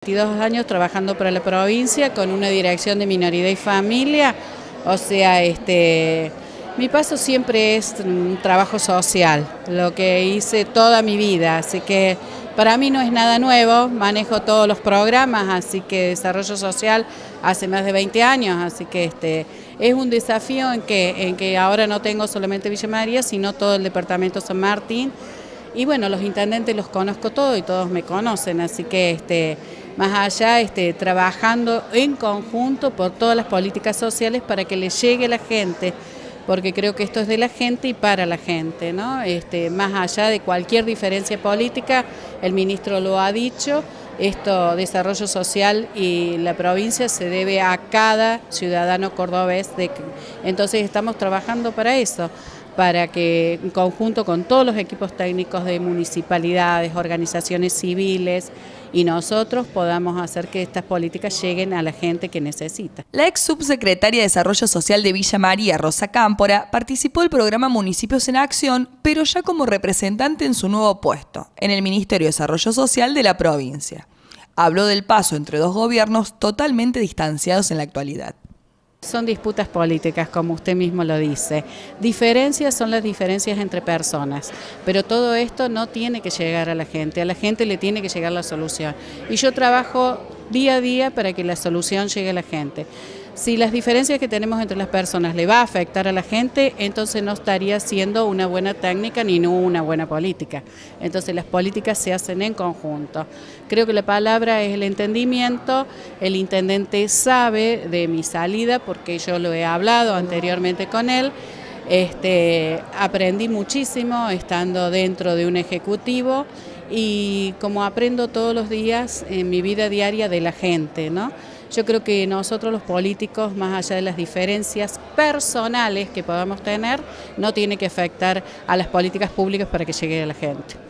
22 años trabajando para la provincia con una dirección de minoridad y familia, o sea, mi paso siempre es un trabajo social, lo que hice toda mi vida, así que para mí no es nada nuevo, manejo todos los programas, así que desarrollo social hace más de 20 años, así que es un desafío en que ahora no tengo solamente Villa María, sino todo el departamento San Martín, y bueno, los intendentes los conozco todos y todos me conocen, así que más allá trabajando en conjunto por todas las políticas sociales para que le llegue a la gente, porque creo que esto es de la gente y para la gente, ¿no? Más allá de cualquier diferencia política, el ministro lo ha dicho, desarrollo social y la provincia se debe a cada ciudadano cordobés, entonces estamos trabajando para eso, para que en conjunto con todos los equipos técnicos de municipalidades, organizaciones civiles y nosotros podamos hacer que estas políticas lleguen a la gente que necesita. La ex subsecretaria de Desarrollo Social de Villa María, Rosa Cámpora, participó del programa Municipios en Acción, pero ya como representante en su nuevo puesto, en el Ministerio de Desarrollo Social de la provincia. Habló del paso entre dos gobiernos totalmente distanciados en la actualidad. Son disputas políticas, como usted mismo lo dice. Diferencias son las diferencias entre personas, pero todo esto no tiene que llegar a la gente le tiene que llegar la solución. Y yo trabajo día a día para que la solución llegue a la gente. Si las diferencias que tenemos entre las personas le va a afectar a la gente, entonces no estaría siendo una buena técnica ni una buena política. Entonces las políticas se hacen en conjunto. Creo que la palabra es el entendimiento. El intendente sabe de mi salida porque yo lo he hablado anteriormente con él. Aprendí muchísimo estando dentro de un ejecutivo y como aprendo todos los días en mi vida diaria de la gente, ¿no? Yo creo que nosotros los políticos, más allá de las diferencias personales que podamos tener, no tiene que afectar a las políticas públicas para que llegue a la gente.